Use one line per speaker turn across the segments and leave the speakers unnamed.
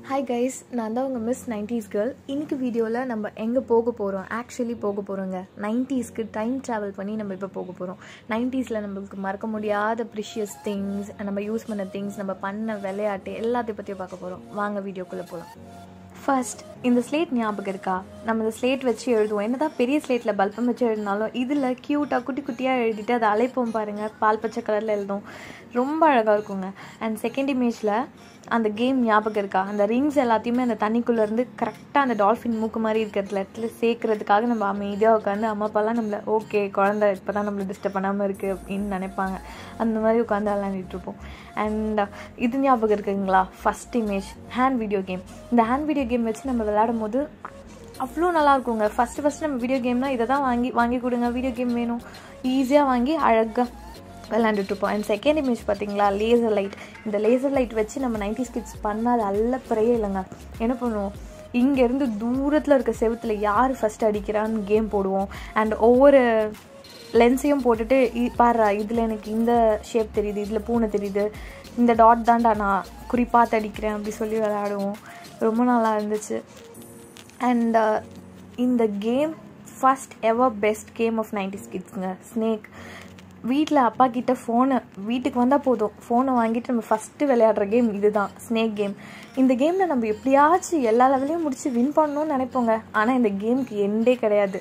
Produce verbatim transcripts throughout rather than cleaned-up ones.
Hi guys, நான் தான் உங்கள் மிஸ் நைன்டீஸ் கேர்ள். இன்னைக்கு வீடியோவில் நம்ம எங்கே போக போகிறோம், ஆக்சுவலி போக போகிறோங்க நைன்டீஸ்க்கு டைம் ட்ராவல் பண்ணி நம்ம இப்போ போக போகிறோம். நைன்டீஸில் நம்மளுக்கு மறக்க முடியாத ப்ரிஷியஸ் திங்ஸ், நம்ம யூஸ் பண்ண திங்ஸ், நம்ம பண்ண விளையாட்டு எல்லாத்தையும் பற்றியும் பார்க்க போகிறோம். வாங்க வீடியோக்குள்ளே போகலாம். ஃபர்ஸ்ட், இந்த ஸ்லேட் ஞாபகம் இருக்கா? நம்ம இந்த ஸ்லேட் வச்சு எழுதுவோம். என்ன தான் பெரிய ஸ்லேட்டில் பல்பம் வச்சு எழுதினாலும் இதில் க்யூட்டாக குட்டி குட்டியாக எழுதிட்டு அதை அழைப்போம் பாருங்கள். பால் பச்சை கலரில் எழுதும், ரொம்ப அழகாக இருக்குங்க. அண்ட் செகண்ட் இமேஜில் அந்த கேம் ஞாபகம் இருக்கா? அந்த ரிங்ஸ் எல்லாத்தையுமே அந்த தண்ணிக்குள்ளேருந்து கரெக்டாக அந்த டால்ஃபின் மூக்கு மாதிரி இருக்கிறதுல இடத்துல சேர்க்கறதுக்காக நம்ம அமைதியாக உட்காந்து அம்மா அப்பாலாம் நம்மளை ஓகே குழந்தை இப்போ தான் நம்மளை டிஸ்டர்ப் பண்ணாமல் இருக்குது அப்படின்னு நினைப்பாங்க. அந்த மாதிரி உட்காந்து விளையாண்டுட்ருப்போம். அண்ட் இது ஞாபகம் இருக்குங்களா? First image hand video game. இந்த ஹேண்ட் வீடியோ கேம் வச்சு நம்ம விளையாடும் போது அவ்வளோ நல்லாயிருக்குங்க. ஃபஸ்ட்டு ஃபஸ்ட்டு நம்ம வீடியோ கேம்னால் இதை தான் வாங்கி வாங்கி கொடுங்க, வீடியோ கேம் வேணும், ஈஸியாக வாங்கி அழகாக விளையாண்டுட்ருப்போம். அண்ட் செகண்ட் இமேஜ் பார்த்தீங்களா? Laser light. இந்த லேசர் லைட் வச்சு நம்ம நைன்டீஸ் கிட்ஸ் பண்ணாத அல்லப்பறையே இல்லைங்க. என்ன பண்ணுவோம், இங்கேருந்து தூரத்தில் இருக்க செவுத்தில் யார் ஃபஸ்ட்டு அடிக்கிறான்னு கேம் போடுவோம். அண்ட் ஒவ்வொரு லென்ஸையும் போட்டுட்டு பாரு இதில் எனக்கு இந்த ஷேப் தெரியுது, இதில் பூனை தெரியுது, இந்த டாட் தான்டா நான் குறிப்பாக அடிக்கிறேன் அப்படி சொல்லி விளையாடுவோம். ரொம்ப நல்லா இருந்துச்சு. அண்ட் இந்த game first ever best game of nineties கிட்ஸுங்க. ஸ்னேக். வீட்டில் அப்பா கிட்டே ஃபோனை வீட்டுக்கு வந்தால் போதும், ஃபோனை வாங்கிட்டு நம்ம ஃபஸ்ட்டு விளையாடுற கேம் இது தான், ஸ்னேக் கேம். இந்த கேமில் நம்ம எப்படியாச்சும் எல்லா லெவலையும் முடித்து வின் பண்ணணும்னு நினைப்போங்க. ஆனால் இந்த கேமுக்கு எண்டே கிடையாது.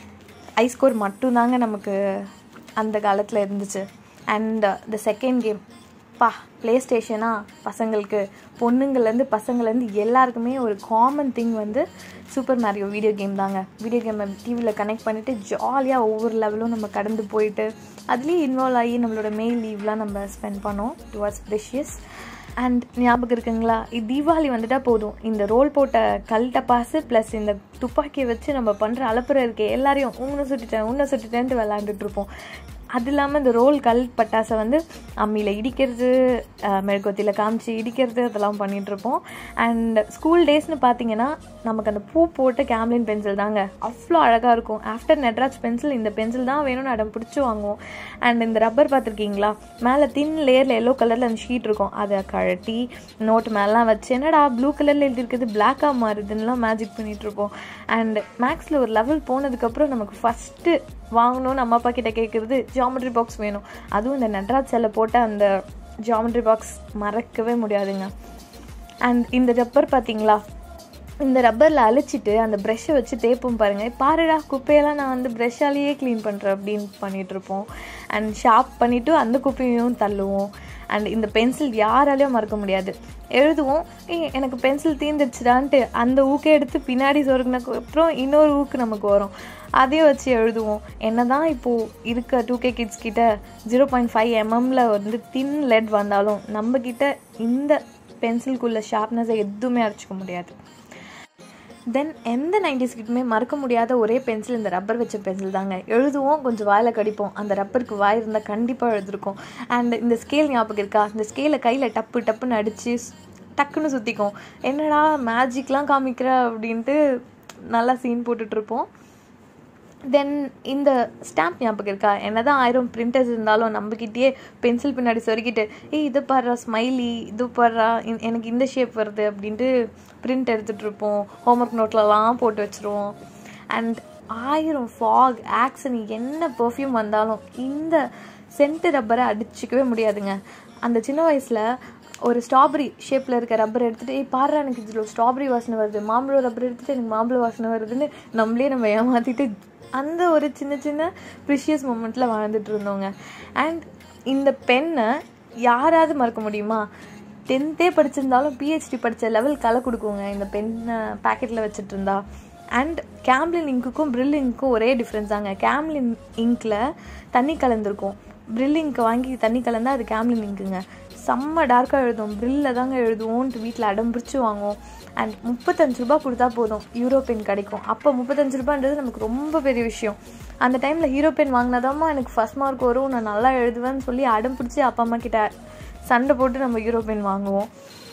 ஐ ஸ்கோர் மட்டும்தாங்க நமக்கு அந்த காலத்தில் இருந்துச்சு. அண்ட் த செகண்ட் கேம் பா ப்ளே ஸ்டேஷனாக பசங்களுக்கு, பொண்ணுங்கள்லேருந்து பசங்கள்லேருந்து எல்லாருக்குமே ஒரு காமன் திங் வந்து சூப்பர் மேரியோ வீடியோ கேம் தாங்க. வீடியோ கேமை டிவியில் கனெக்ட் பண்ணிவிட்டு ஜாலியாக ஒவ்வொரு லெவலும் நம்ம கடந்து போயிட்டு அதுலேயும் இன்வால்வ் ஆகி நம்மளோட மெயில் லீவ்லாம் நம்ம ஸ்பெண்ட் பண்ணோம். It was precious. அண்ட் ஞாபகம் இருக்குங்களா? இது தீபாவளி வந்துட்டால் போதும், இந்த ரோல் போட்ட கல் டப்பாசு ப்ளஸ் இந்த துப்பாக்கியை வச்சு நம்ம பண்ணுற அலப்புற இருக்கே எல்லாரையும் உன்னை சுட்டுட்டேன் உன்னை சுட்டுட்டேன்ட்டு விளாண்டுட்ருப்போம். அது இல்லாமல் இந்த ரோல் கல் பட்டாசை வந்து அம்மியில் இடிக்கிறது, மெழுகுவத்தியில் காமிச்சு இடிக்கிறது, அதெல்லாம் பண்ணிகிட்ருப்போம். அண்ட் ஸ்கூல் டேஸ்னு பார்த்தீங்கன்னா நமக்கு அந்த பூ போட்ட கேம்லின் பென்சில் தாங்க அவ்வளோ அழகாக இருக்கும். ஆஃப்டர் நட்ராஜ் பென்சில் இந்த பென்சில் தான் வேணும்னு அடம் பிடிச்சி வாங்குவோம். அண்ட் இந்த ரப்பர் பார்த்துருக்கீங்களா? மேலே தின் லேயரில் எல்லோ கலரில் அந்த ஷீட் இருக்கும், அதை கழட்டி நோட்டு மேலாம் வச்சு என்னடா ப்ளூ கலரில் எழுதிருக்குது பிளாக்காக மாறுதுன்னெலாம் மேஜிக் பண்ணிகிட்ருப்போம். அண்ட் மேக்ஸில் ஒரு லெவல் போனதுக்கப்புறம் நமக்கு ஃபஸ்ட்டு வாங்கணும்னு அம்மா அப்பா கிட்டே கேட்குறது ஜாமெட்ரி பாக்ஸ் வேணும். அதுவும் இந்த நட்ராஜ் செல்ல போட்ட அந்த ஜாமெட்ரி பாக்ஸ் மறக்கவே முடியாதுங்க. அண்ட் இந்த ரப்பர் பார்த்தீங்களா? இந்த ரப்பரில் அழிச்சிட்டு அந்த ப்ரெஷ்ஷை வச்சு தேய்ப்போம் பாருங்கள். பாருடா குப்பையெல்லாம் நான் வந்து ப்ரெஷ்ஷாலேயே க்ளீன் பண்ணுறேன் அப்படின்னு பண்ணிகிட்ருப்போம். அண்ட் ஷார்ப் பண்ணிவிட்டு அந்த குப்பையும் தள்ளுவோம். அண்ட் இந்த பென்சில் யாராலையும் மறக்க முடியாது. எழுதுவோம், ஏ எனக்கு பென்சில் தீர்ந்துடுச்சுடான்ட்டு அந்த ஊக்கை எடுத்து பின்னாடி சொருகினக்கு அப்புறம் இன்னொரு ஊக்கு நமக்கு வரும், அதையும் வச்சு எழுதுவோம். என்ன தான் இப்போது இருக்க டூ கே கிட்ஸ் கிட்ட ஜீரோ பாயிண்ட் ஃபைவ் எம்எம்மில் வந்து தின் லெட் வந்தாலும் நம்மக்கிட்ட இந்த பென்சிலுக்குள்ள ஷார்ப்னஸை எதுவுமே அரைச்சிக்க முடியாது. தென் எந்த நைன்டீஸ் கிட்டுமே மறக்க முடியாத ஒரே பென்சில் இந்த ரப்பர் வச்ச பென்சில் தாங்க. எழுதுவோம், கொஞ்சம் வாயில் கடிப்போம், அந்த ரப்பருக்கு வாய் இருந்தால் கண்டிப்பாக எழுதிருக்கோம். அண்ட் இந்த ஸ்கேல் ஞாபகம் இருக்கா? இந்த ஸ்கேலை கையில் டப்பு டப்புன்னு அடித்து டக்குன்னு சுற்றிக்கும். என்னடா மேஜிக்லாம் காமிக்கிற அப்படின்ட்டு நல்லா சீன் போட்டுட்ருப்போம். தென் இந்த ஸ்டாம்ப் ஞாபகம் இருக்கா? என்ன தான் ஆயிரம் பிரிண்டர்ஸ் இருந்தாலும் நம்மக்கிட்டேயே பென்சில் பின்னாடி சொருக்கிட்டு ஏய் இது பாடுறா ஸ்மைலி, இது பாடுறா எனக்கு இந்த ஷேப் வருது அப்படின்ட்டு பிரிண்ட் எடுத்துகிட்ருப்போம். ஹோம்ஒர்க் நோட்லலாம் போட்டு வச்சுருவோம். அண்ட் ஆயிரம் ஃபாக் ஆக்சன் என்ன பர்ஃப்யூம் வந்தாலும் இந்த சென்ட் ரப்பரை அடிச்சிக்கவே முடியாதுங்க. அந்த சின்ன வயசில் ஒரு ஸ்ட்ராபெரி ஷேப்பில் இருக்க ரப்பர் எடுத்துகிட்டு ஏய் பாடுறா எனக்கு இதில் ஸ்ட்ராபெரி வாசனை வருது, மாம்பழம் ரப்பர் எடுத்துகிட்டு எனக்கு மாம்பழம் வாசனை வருதுன்னு நம்மளே நம்ம ஏமாற்றிட்டு அந்த ஒரு சின்ன சின்ன ப்ரிஷியஸ் மூமெண்ட்டில் வாழ்ந்துட்டு இருந்தோங்க. அண்ட் இந்த பெண்ணை யாராவது மறக்க முடியுமா? டென்த்தே படிச்சிருந்தாலும் பிஹெச்டி படித்த லெவல் கலை கொடுக்குவோங்க இந்த பெண்ணை பேக்கெட்டில் வச்சுட்டு இருந்தா. அண்ட் கேம்லின் இங்க்குக்கும் ப்ரில் இங்க்கும் ஒரே டிஃப்ரென்ஸ் தாங்க. கேம்லின் இங்க்கில் தண்ணி கலந்துருக்கும், ப்ரில் இங்க்கை வாங்கி தண்ணி கலந்தால் அது கேம்லின் இங்க்குங்க. செம்ம டார்க்காக எழுதுவோம், ப்ரில்லில் தாங்க எழுதுவோன்ட்டு வீட்டில் அடம் பிடிச்சி வாங்குவோம். அண்ட் முப்பத்தஞ்சு ரூபா கொடுத்தா போதும் ஹீரோ பென் கிடைக்கும். அப்போ முப்பத்தஞ்சு ரூபான்றது நமக்கு ரொம்ப பெரிய விஷயம். அந்த டைமில் ஹீரோ பென் வாங்கினாதாம்மா எனக்கு ஃபஸ்ட் மார்க் வரும், நான் நல்லா எழுதுவேன்னு சொல்லி அடம் பிடிச்சி அப்பா அம்மா கிட்ட சண்டை போட்டு நம்ம ஹீரோ பென் வாங்குவோம்.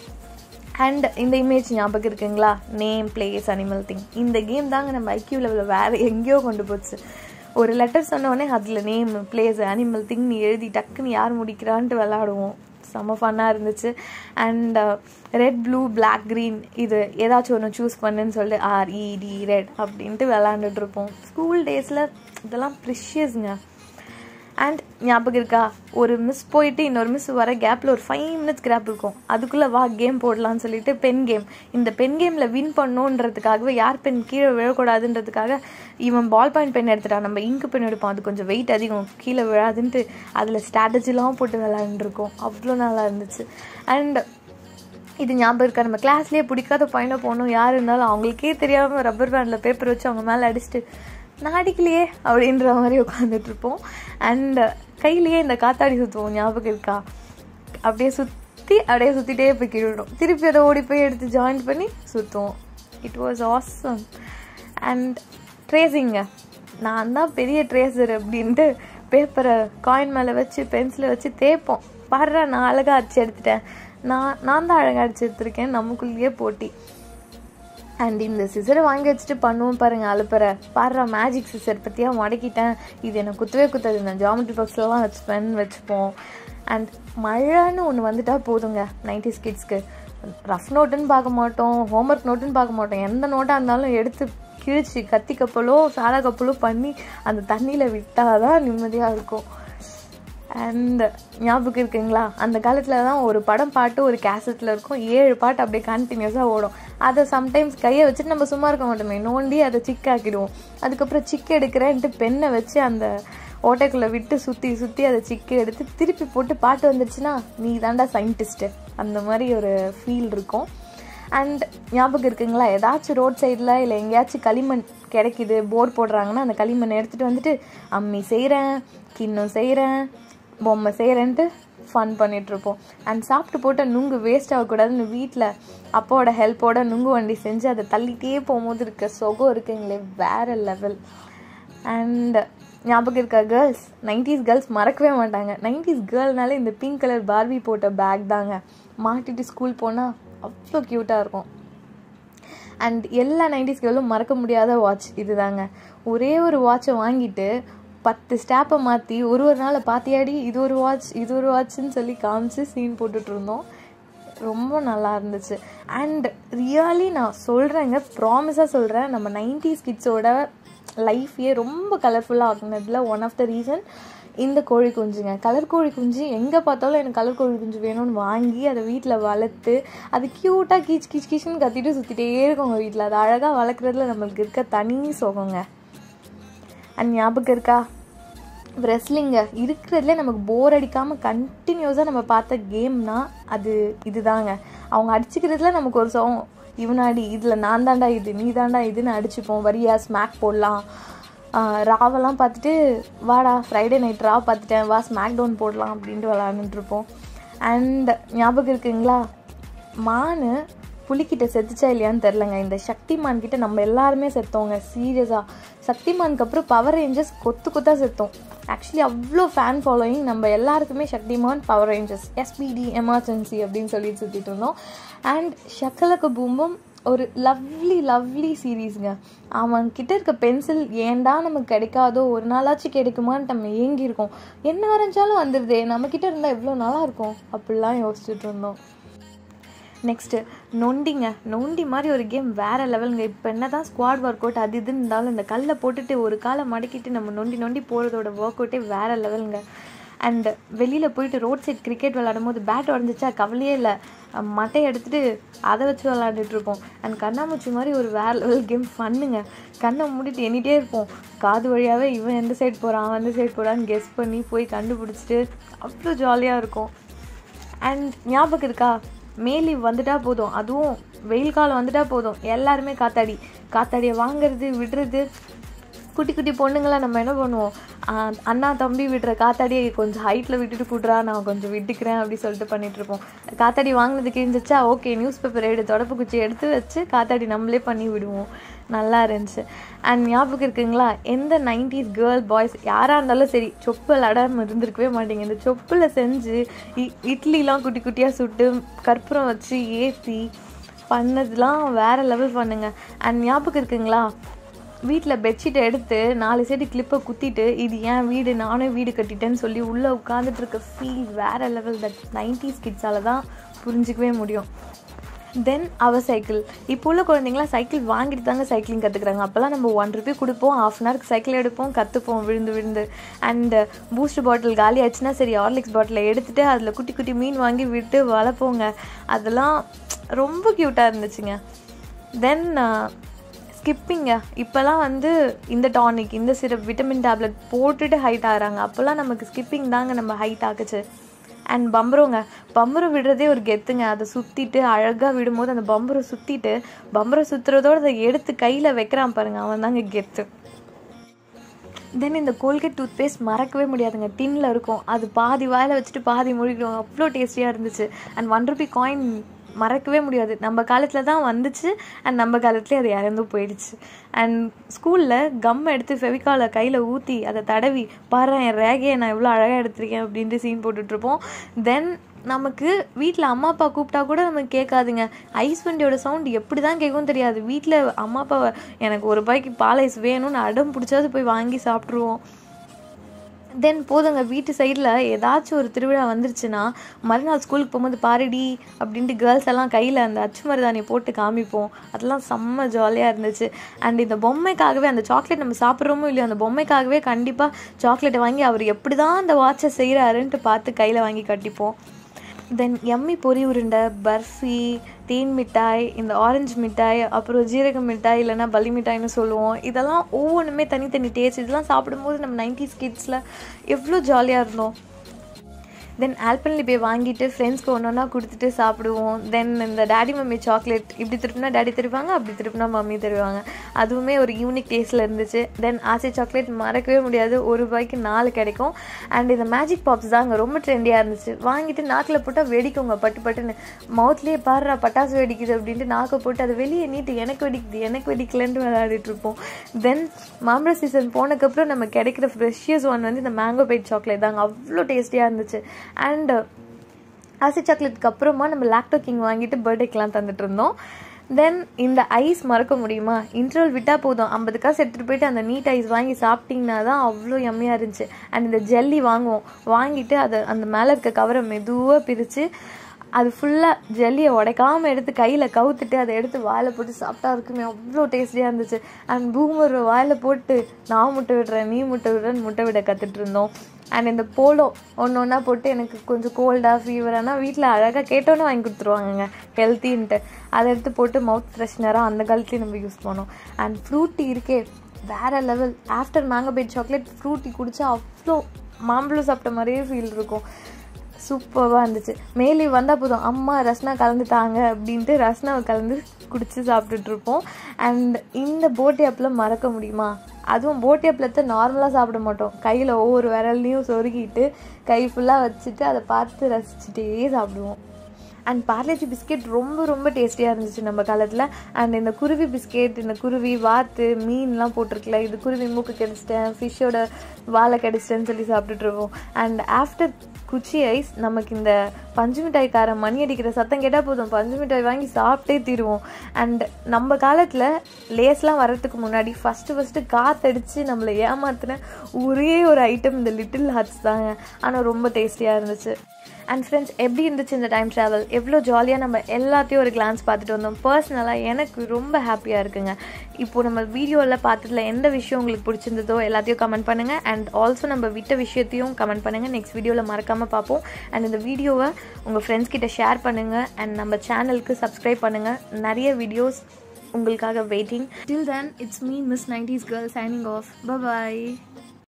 அண்ட் இந்த இமேஜ் ஞாபகம் இருக்குங்களா? Name place animal thing. இந்த கேம் தாங்க நம்ம ஐக்யூ லெவலில் வேறு எங்கேயோ கொண்டு போச்சு. ஒரு லெட்டர் சொன்னோடனே அதில் நேம் பிளேஸ் அனிமல் திங் நீ எழுதி டக்குன்னு யார் முடிக்கிறான்ட்டு விளாடுவோம். செம்ம ஃபன்னாக இருந்துச்சு. And red blue black green இது ஏதாச்சும் ஒன்று சூஸ் பண்ணுன்னு சொல்லிட்டு ஆர்இடி ரெட் அப்படின்ட்டு விளாண்டுட்ருப்போம். ஸ்கூல் டேஸில் இதெல்லாம் ப்ரிஷியஸுங்க. அண்ட் ஞாபகம் இருக்கா, ஒரு மிஸ் போயிட்டு இன்னொரு மிஸ் வர கேப்பில் ஒரு ஃபைவ் மினிட்ஸ் கேப் இருக்கும். அதுக்குள்ளே வா கேம் போடலான்னு சொல்லிட்டு பென் கேம். இந்த பென் கேமில் வின் பண்ணணுன்றதுக்காகவே யார் பென் கீழே விழக்கூடாதுன்றதுக்காக இவன் பால் பாயிண்ட் பென் எடுத்துட்டான், நம்ம இங்கு பென் எடுப்போம், அது கொஞ்சம் வெயிட் அதிகம் கீழே விழாதுன்ட்டு அதில் ஸ்ட்ராட்டஜிலாம் போட்டு விளாண்டுருக்கோம். அவ்வளோ நல்லா இருந்துச்சு. அண்ட் இது ஞாபகம் இருக்கா, நம்ம கிளாஸ்லேயே பிடிக்காத பையனை போகணும் யார் இருந்தாலும் அவங்களுக்கே தெரியாமல் ரப்பர் பேண்டில் பேப்பர் வச்சு அவங்க மேலே அடிச்சுட்டு நான் அடிக்கலையே அப்படின்ற மாதிரி உட்காந்துட்ருப்போம். அண்ட் கையிலேயே இந்த காத்தாடி சுற்றுவோம், ஞாபகம் இருக்கா, அப்படியே சுற்றி அப்படியே சுற்றிட்டே போய் கீழிடும், திருப்பி அதை ஓடி போய் எடுத்து ஜாயின் பண்ணி சுற்றுவோம். It was awesome. அண்ட் ட்ரேஸிங்க, நான் தான் பெரிய ட்ரேசர் அப்படின்ட்டு பேப்பரை காயின் மேலே வச்சு பென்சிலை வச்சு தேய்ப்போம். பாடுறா நான் அழகாக அடிச்சு எடுத்துட்டேன், நான் நான் தான் அழகாக அடிச்சு எடுத்துருக்கேன், நமக்குள்ளேயே போட்டி. அண்ட் இந்த சிசரை வாங்கி வச்சுட்டு பண்ணுவோம் பாருங்கள் அழுப்புற, பாடுற மேஜிக் சிசர் பற்றியா மடக்கிட்டேன், இது எனக்கு குத்தவே குத்தாது, இந்த ஜாமெட்ரி பாக்ஸ்லாம் வச்சுப்பேன் வச்சுப்போம். அண்ட் மழைன்னு ஒன்று வந்துட்டால் போதுங்க நைன்டிஸ் கிட்ஸ்க்கு. ரஃப் நோட்டுன்னு பார்க்க மாட்டோம், ஹோம்ஒர்க் நோட்டுன்னு பார்க்க மாட்டோம், எந்த நோட்டாக இருந்தாலும் எடுத்து கிழிச்சு கத்தி கப்பலோ சாதா கப்பலோ பண்ணி அந்த தண்ணியில் விட்டால் தான் நிம்மதியாக இருக்கும். அண்ட் ஞாபகம் இருக்குங்களா, அந்த காலத்தில் தான் ஒரு படம் பாட்டு ஒரு கேசட்டில் இருக்கும், ஏழு பாட்டு அப்படியே கண்டினியூஸாக ஓடும். அதை சம்டைம்ஸ் கையை வச்சுட்டு நம்ம சும்மா இருக்க மாட்டோமே, நோண்டி அதை சிக்காக்கிடுவோம். அதுக்கப்புறம் சிக்கு எடுக்கிறேன்ட்டு பெண்ணை வச்சு அந்த ஓட்டைக்குள்ளே விட்டு சுற்றி சுற்றி அதை சிக்கு எடுத்து திருப்பி போட்டு பாட்டு வந்துடுச்சுன்னா நீ தாண்டா சயின்டிஸ்ட்டு, அந்த மாதிரி ஒரு ஃபீல் இருக்கும். அண்ட் ஞாபகம் இருக்குங்களா, ஏதாச்சும் ரோட் சைடில் இல்லை எங்கேயாச்சும் களிமண் கிடைக்கிது போர்டு போடுறாங்கன்னா அந்த களிமண் எடுத்துகிட்டு வந்துட்டு அம்மி செய்கிறேன், கிண்ணம் செய்கிறேன், பொம்மை செய்கிறேன்ட்டு ஃபன் பண்ணிகிட்ருப்போம். அண்ட் சாப்பிட்டு போட்டு நுங்கு வேஸ்ட் ஆகக்கூடாதுன்னு வீட்டில் அப்பாவோட ஹெல்ப்போட நுங்கு வண்டி செஞ்சு அதை தள்ளிட்டே போகும்போது இருக்க சுகம் இருக்குங்களே வேறு லெவல். அண்ட் ஞாபகம் இருக்கா கேர்ள்ஸ், நைன்டிஸ் கேர்ள்ஸ் மறக்கவே மாட்டாங்க. நைன்டிஸ் கேர்ள்னாலே இந்த பிங்க் கலர் பார்பி போட்ட பேக் தாங்க, மாட்டிட்டு ஸ்கூல் போனால் அவ்வளோ க்யூட்டாக இருக்கும். அண்ட் எல்லா நைன்டிஸ் கேர்ளும் மறக்க முடியாத வாட்ச் இது தாங்க. ஒரே ஒரு வாட்சை வாங்கிட்டு பத்து ஸ்டாப்பை மாற்றி ஒரு ஒரு நாளை பார்த்தியாடி இது ஒரு வாட்ச் இது ஒரு வாட்ச்ன்னு சொல்லி காமிச்சு சீன் போட்டுட்ருந்தோம். ரொம்ப நல்லா இருந்துச்சு. அண்ட் ரியலி நான் சொல்கிறேங்க, ப்ராமிஸாக சொல்கிறேன், நம்ம நைன்டிஸ் கிட்ஸோட லைஃபையே ரொம்ப கலர்ஃபுல்லாக ஆகுனதில் ஒன் ஆஃப் த ரீசன் இந்த கோழி குஞ்சுங்க. கலர் கோழி குஞ்சு எங்கே பார்த்தாலும் எனக்கு கலர் கோழி குஞ்சு வேணும்னு வாங்கி அதை வீட்டில் வளர்த்து அது க்யூட்டாக கீச் கீச் கீச்சுன்னு கத்திட்டு சுற்றிட்டே இருக்கோங்க வீட்டில். அது அழகாக வளர்க்குறதுல நம்மளுக்கு இருக்க தனி சோகங்க. அண்ட் ஞாபகம் இருக்கா, ரெஸ்லிங்க இருக்கிறதுலே நமக்கு போர் அடிக்காமல் கண்டினியூஸாக நம்ம பார்த்த கேம்னா அது இது தாங்க. அவங்க அடிச்சுக்கிறதுல நமக்கு ஒரு சோகம், இவனாடி இதில் நான் தாண்டா இது நீ தாண்டா இதுன்னு அடிச்சுப்போம். வரியா ஸ்மாக் போடலாம், ராவெல்லாம் பார்த்துட்டு வாடா ஃப்ரைடே நைட் ரா பார்த்துட்டேன் வா ஸ்மாக் டவுன் போடலாம் அப்படின்ட்டு விளாண்டுட்ருப்போம். அண்ட் ஞாபகம் இருக்குங்களா, மானு புலிக்கிட்ட செத்துச்சா இல்லையான்னு தெரிலங்க, இந்த சக்திமான் கிட்ட நம்ம எல்லாருமே செத்தோங்க சீரியஸாக. சக்திமானுக்கு அப்புறம் பவர் ரேஞ்சர்ஸ் கொத்து கொத்தாக செத்தோம். ஆக்சுவலி அவ்வளோ ஃபேன் ஃபாலோயிங் நம்ம எல்லாருக்குமே Shaktimaan, Power Rangers, SPD, emergency அப்படின்னு சொல்லிட்டு சுற்றிட்டு இருந்தோம். அண்ட் ஷக்கலக்க பூம்பும் ஒரு லவ்லி லவ்லி சீரீஸுங்க. அவன்கிட்ட இருக்க பென்சில் ஏண்டா நமக்கு கிடைக்காதோ, ஒரு நாளாச்சும் கிடைக்குமான்னு நம்ம ஏங்கியிருக்கோம். என்ன வரைஞ்சாலும் வந்துடுதே, நம்மக்கிட்ட இருந்தால் எவ்வளோ நல்லா இருக்கும் அப்படிலாம் யோசிச்சுட்டு இருந்தோம். நெக்ஸ்ட்டு நொண்டிங்க. நொண்டி மாதிரி ஒரு கேம் வேறு லெவலுங்க. இப்போ என்ன தான் ஸ்குவாட் ஒர்க் அவுட் அது இதுன்னு இருந்தாலும் இந்த கல்லை போட்டுட்டு ஒரு காலை மடக்கிட்டு நம்ம நொண்டி நொண்டி போகிறதோட ஒர்க் அவுட்டே வேறு லெவலுங்க. அண்டு வெளியில் போயிட்டு ரோட் சைட் கிரிக்கெட் விளாடும் போது பேட் உடஞ்சிச்சா கவலையே இல்லை, மட்டையை எடுத்துகிட்டு அதை வச்சு விளாண்டுட்ருப்போம். அண்ட் கண்ணாமூச்சி மாதிரி ஒரு வேறு லெவல் கேம் ஃபன்னுங்க. கண்ணை மூடிட்டு எண்ணிட்டே இருப்போம், காது வழியாகவே இவன் எந்த சைடு போகிறான் அவன் எந்த சைடு போகிறான்னு கெஸ் பண்ணி போய் கண்டுபிடிச்சிட்டு அவ்வளோ ஜாலியாக இருக்கும். அண்ட் ஞாபகம் இருக்கா, மேலி வந்துட்டால் போதும், அதுவும் வெயில் காலம் வந்துட்டால் போதும், எல்லாருமே காத்தாடி காத்தாடியை வாங்கிறது விடுறது. குட்டி குட்டி பொண்ணுங்களாம் நம்ம என்ன பண்ணுவோம், அண்ணா தம்பி விடுற காத்தாடியை கொஞ்சம் ஹைட்டில் விட்டுட்டு கூட்டுறா நான் கொஞ்சம் விட்டுக்கிறேன் அப்படி சொல்லிட்டு பண்ணிகிட்ருப்போம். காத்தாடி வாங்கினது கிழிஞ்சிச்சா ஓகே நியூஸ் பேப்பர் எடுத்து தொடப்பு குச்சி எடுத்து வச்சு காத்தாடி நம்மளே பண்ணி விடுவோம். நல்லா இருந்துச்சு. அண்ட் ஞாபகம் இருக்குங்களா, எந்த நைன்டிஸ் கேர்ள் பாய்ஸ் யாராக இருந்தாலும் சரி சொப்பு விளாடாமல் இருந்திருக்கவே மாட்டேங்க. இந்த சொப்பில் செஞ்சு இ இட்லிலாம் குட்டி குட்டியாக சுட்டு கற்பூரம் வச்சு ஏற்றி பண்ணதுலாம் வேறு லெவல் பண்ணுங்க. அண்ட் ஞாபகம் இருக்குங்களா, வீட்டில் பெட்ஷீட்டை எடுத்து நாலு சைடு கிளிப்பை குத்திட்டு இது ஏன் வீடு நானே வீடு கட்டிட்டேன்னு சொல்லி உள்ளே உட்காந்துட்டு இருக்க ஃபீல் வேறு லெவல். தட் நைன்டீஸ் கிட்ஸால் தான் புரிஞ்சிக்கவே முடியும். Then our cycle. இப்போ உள்ள குழந்தைங்களாம் சைக்கிள் வாங்கிட்டு தாங்க சைக்கிளிங் கற்றுக்குறாங்க. அப்போல்லாம் நம்ம ஒன் ருபி கொடுப்போம், ஹாஃப் அன் ஹவருக்கு சைக்கிள் எடுப்போம், கற்றுப்போம் விழுந்து விழுந்து. அண்டு பூஸ்ட் பாட்டில் காலி ஆச்சுன்னா சரி ஹார்லிக்ஸ் பாட்டிலை எடுத்துகிட்டு அதில் குட்டி குட்டி மீன் வாங்கி விட்டு வளர்ப்போங்க. அதெல்லாம் ரொம்ப க்யூட்டாக இருந்துச்சுங்க. தென் ஸ்கிப்பிங்க. இப்போல்லாம் வந்து இந்த டானிக் இந்த சிரப் விட்டமின் டேப்லெட் போட்டுட்டு ஹைட் ஆகிறாங்க. அப்போல்லாம் நமக்கு ஸ்கிப்பிங் தாங்க நம்ம ஹைட் ஆக்குச்சு. அண்ட் பம்பரோங்க. பம்பரம் விடுறதே ஒரு கெத்துங்க. அதை சுற்றிட்டு அழகாக விடும்போது அந்த பம்பரை சுற்றிட்டு பம்பரம் சுற்றுறதோடு அதை எடுத்து கையில் வைக்கிறான் பாருங்கள், அவன் தாங்க கெத்து. தென் இந்த கோல்கேட் டூத் பேஸ்ட் மறக்கவே முடியாதுங்க. டின்னில் இருக்கும், அது பாதி வாயில் வச்சுட்டு பாதி மூடிடுவோம், அவ்வளோ டேஸ்டியாக இருந்துச்சு. அண்ட் ஒன் ருபி காயின் மறக்கவே முடியாது. நம்ம காலத்தில் தான் வந்துச்சு அண்ட் நம்ம காலத்துலேயே அது இறந்து போயிடுச்சு. அண்ட் ஸ்கூலில் கம் எடுத்து ஃபெவிகாலை கையில் ஊற்றி அதை தடவி பாரு என் ரேகையை நான் எவ்வளோ அழகாக எடுத்திருக்கேன் அப்படின்ட்டு சீன் போட்டுட்ருப்போம். தென் நமக்கு வீட்டில் அம்மா அப்பா கூப்பிட்டா கூட நமக்கு கேட்காதுங்க. ஐஸ் வண்டியோட சவுண்ட் எப்படி தான் கேட்கும் தெரியாது. வீட்டில் அம்மா அப்பாவை எனக்கு ஒரு ரூபாய்க்கு பால் ஐஸ் வேணும்னு அடம் பிடிச்சாது போய் வாங்கி சாப்பிட்ருவோம். தென் போதுங்க, வீட்டு சைடில் ஏதாச்சும் ஒரு திருவிழா வந்துருச்சுன்னா மறுநாள் ஸ்கூலுக்கு போகும்போது பாருடி அப்படின்ட்டு கேர்ள்ஸ் எல்லாம் கையில் அந்த அச்சு மருதாணியை போட்டு காமிப்போம். அதெல்லாம் செம்ம ஜாலியாக இருந்துச்சு. அண்ட் இந்த பொம்மைக்காகவே அந்த சாக்லேட் நம்ம சாப்பிட்றோமோ இல்லையோ அந்த பொம்மைக்காகவே கண்டிப்பாக சாக்லேட்டை வாங்கி அவர் எப்படி தான் அந்த வாட்சை செய்கிறாருன்ட்டு பார்த்து கையில் வாங்கி கட்டிப்போம். தென் எம்மி பொரி உருண்டை, பர்ஃபி, தேன் மிட்டாய், இந்த ஆரஞ்சு மிட்டாய், அப்புறம் ஜீரக மிட்டாய் இல்லைனா பலி மிட்டாய்னு சொல்லுவோம். இதெல்லாம் ஒவ்வொன்றுமே தனித்தனி டேஸ்ட். இதெல்லாம் சாப்பிடும்போது நம்ம நைன்டீஸ் கிட்ஸில் எவ்வளோ ஜாலியாக இருந்தோம். தென் ஆல்பன்லிபே வாங்கிட்டு ஃப்ரெண்ட்ஸ்க்கு ஒன்று ஒன்றா கொடுத்துட்டு சாப்பிடுவோம். தென் இந்த டேடி மம்மி சாக்லேட் இப்படி திருப்பினா டேடி தருவாங்க, அப்படி திருப்பினா மம்மி தருவாங்க. அதுவுமே ஒரு யூனிக் டேஸ்ட்டில் இருந்துச்சு. தென் ஆசை சாக்லேட் மறக்கவே முடியாது, ஒரு ரூபாய்க்கு நாலு கிடைக்கும். அண்ட் இந்த மேஜிக் பாப்ஸ் தான் அங்கே ரொம்ப ட்ரெண்டியாக இருந்துச்சு. வாங்கிட்டு நாக்கில் போட்டால் வெடிக்குங்க பட்டு பட்டுன்னு. மவுத்லேயே பாடுறா பட்டாசு வெடிக்குது அப்படின்ட்டு நாக்கை போட்டு அதை வெளியே நீட்டு எனக்கு வெடிக்குது எனக்கு வெடிக்கலன்ட்டு விளையாடிட்டு இருப்போம். தென் மாம்பழ சீசன் போனதுக்கப்புறம் நம்ம கிடைக்கிற ஃப்ரெஷ்ஷியஸ் ஒன் வந்து இந்த மேங்கோ பைட் சாக்லேட் தாங்க. அவ்வளோ டேஸ்டியாக இருந்துச்சு. அண்ட் ஆசி சாக்லேட்டுக்கு அப்புறமா நம்ம லாக்டோ கிங் வாங்கிட்டு பர்த்டேக்கெலாம் தந்துட்டு இருந்தோம். தென் இந்த ஐஸ் மறக்க முடியுமா? இன்டர்வல் விட்டால் போதும் ஐம்பது காசு எடுத்துகிட்டு போயிட்டு அந்த நீட் ஐஸ் வாங்கி சாப்பிட்டிங்கன்னா தான் அவ்வளோ யம்மியாக இருந்துச்சு. அண்ட் இந்த ஜெல்லி வாங்குவோம், வாங்கிட்டு அதை அந்த மேலே இருக்க கவரை மெதுவாக பிரித்து அது ஃபுல்லாக ஜெல்லியை உடைக்காமல் எடுத்து கையில் கவுத்துட்டு அதை எடுத்து வாயில் போட்டு சாப்பிட்டா இருக்குமே, அவ்வளோ டேஸ்டியாக இருந்துச்சு. அண்ட் பூமர் வாயில் போட்டு நான் முட்டை விடுறேன் நீ முட்டை விடுறேன்னு முட்டை விட கற்றுட்டு இருந்தோம். அண்ட் இந்த போலோ ஒன்று ஒன்றா போட்டு எனக்கு கொஞ்சம் கோல்டாக ஃபீவரானா வீட்டில் அழகாக கேட்டோன்னே வாங்கி கொடுத்துருவாங்கங்க ஹெல்த்தின்ட்டு. அதை எடுத்து போட்டு மவுத் ஃப்ரெஷ்னராக அந்த காலத்துலேயும் நம்ம யூஸ் பண்ணோம். அண்ட் ஃப்ரூட்டி இருக்கே வேறு level. After Mango Bite chocolate Frooti குடித்தா அவ்வளோ மாம்பழம் சாப்பிட்ட மாதிரியே ஃபீல் இருக்கும். சூப்பராக இருந்துச்சு. மேலி வந்தால் போதும் அம்மா ரஸ்னா கலந்துட்டாங்க அப்படின்ட்டு ரஸ்னாவை கலந்து குடித்து சாப்பிட்டுட்ருப்போம். அண்ட் இந்த போட்டி அப்பளம் மறக்க முடியுமா? அதுவும் போட்டி அப்பளத்தை நார்மலாக சாப்பிட மாட்டோம், கையில் ஒவ்வொரு விரல்லையும் சொருகிட்டு கை ஃபுல்லாக வச்சுட்டு அதை பார்த்து ரசிச்சுட்டே சாப்பிடுவோம். அண்ட் பார்லேஜி பிஸ்கெட் ரொம்ப ரொம்ப டேஸ்டியாக இருந்துச்சு நம்ம காலத்தில். அண்ட் இந்த குருவி பிஸ்கெட், இந்த குருவி வாத்து மீன்லாம் போட்டிருக்கல, இது குருவி மூக்கு கடிச்சிட்டேன், ஃபிஷ்ஷோட வாழை கடிச்சிட்டேன்னு சொல்லி சாப்பிட்டுட்ருவோம். அண்ட் ஆஃப்டர் குச்சி ஐஸ் நமக்கு இந்த பஞ்சு மிட்டாய்க்காரன் மணி அடிக்கிற சத்தம் கேட்டால் போதும் பஞ்சு மிட்டாய் வாங்கி சாப்பிட்டே தீருவோம். அண்ட் நம்ம காலத்தில் லேஸ்லாம் வர்றதுக்கு முன்னாடி ஃபஸ்ட்டு ஃபஸ்ட்டு காற்றடிச்சு நம்மளை ஏமாத்தின ஒரே ஒரு ஐட்டம் இந்த லிட்டில் ஹார்ட்ஸ் தாங்க. ஆனால் ரொம்ப டேஸ்டியாக இருந்துச்சு. அண்ட் ஃப்ரெண்ட்ஸ், எப்படி இருந்துச்சு இந்த டைம் ட்ராவல்? எவ்வளோ ஜாலியாக நம்ம எல்லாத்தையும் ஒரு கிளான்ஸ் பார்த்துட்டு வந்தோம். பர்சனலாக எனக்கு ரொம்ப ஹாப்பியாக இருக்குங்க. இப்போது நம்ம வீடியோவில் பார்த்ததுல எந்த விஷயம் உங்களுக்கு பிடிச்சிருந்ததோ எல்லாத்தையும் கமெண்ட் பண்ணுங்கள். அண்ட் ஆல்சோ நம்ம விட்ட விஷயத்தையும் கமெண்ட் பண்ணுங்கள். நெக்ஸ்ட் வீடியோவில் மறக்காமல் பார்ப்போம். அண்ட் இந்த வீடியோவை உங்கள் ஃப்ரெண்ட்ஸ் கிட்ட ஷேர் பண்ணுங்கள். அண்ட் நம்ம சேனலுக்கு சப்ஸ்கிரைப் பண்ணுங்கள். நிறைய வீடியோஸ் உங்களுக்காக waiting. Till then, it's me, Miss nineties Girl, signing off. Bye bye.